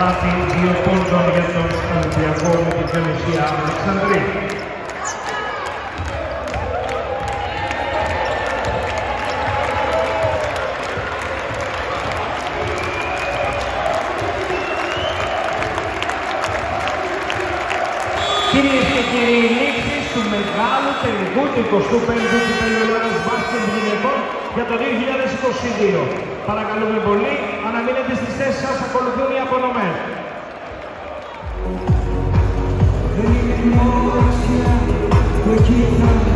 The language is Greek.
καταστάτη 2 πόντων για τον Ολυμπιακό με την Φενησία Αλεξανδρή. Κυρίες και κύριοι, λήξεις του μεγάλου τελικού του 25ου κυπέλλου Ελλάδας μπάσκετ γυναικών για το 2022. Παρακαλούμε πολύ, αναμείνετε στις θέσεις σας, ακολουθούν οι απονομές. Δεν είναι μοναξιά, εκεί θα